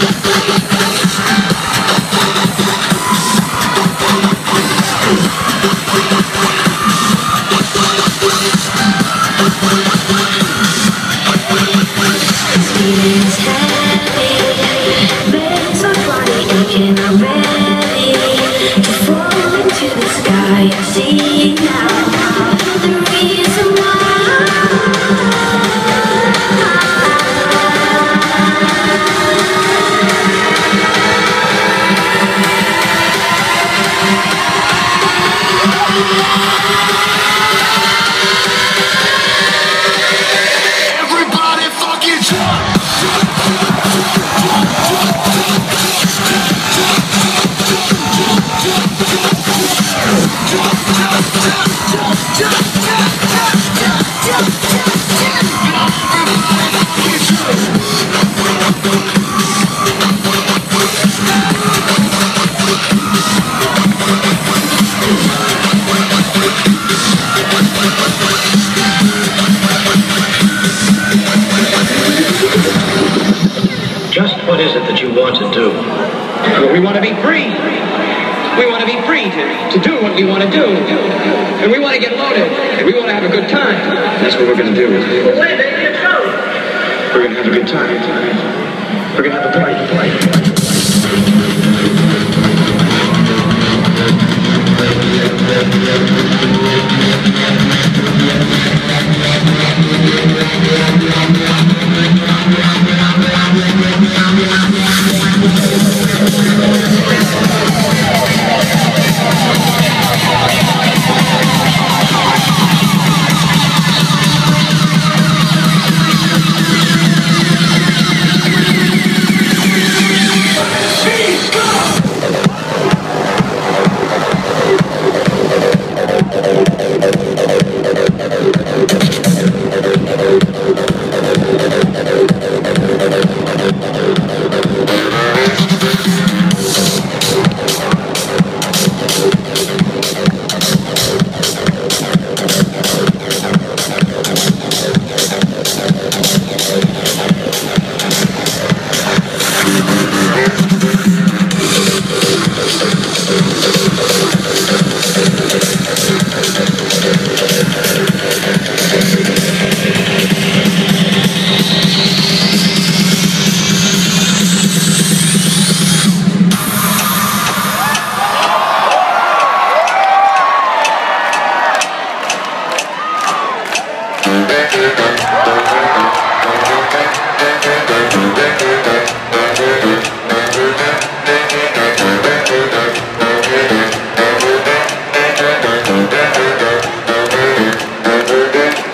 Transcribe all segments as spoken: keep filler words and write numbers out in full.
Feelings heavy, been so funny, aching already to fall into the sky. I see now the reason why. Everybody fucking jump! Just what is it that you want to do? Well, we want to be free. We want to be free to, to do what we want to do. And we want to get loaded. And we want to have a good time. That's what we're going to do. Well, wait, baby, let's go. We're going to have a good time. We're going to have a party to play.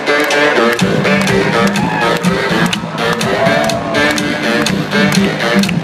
Thank you.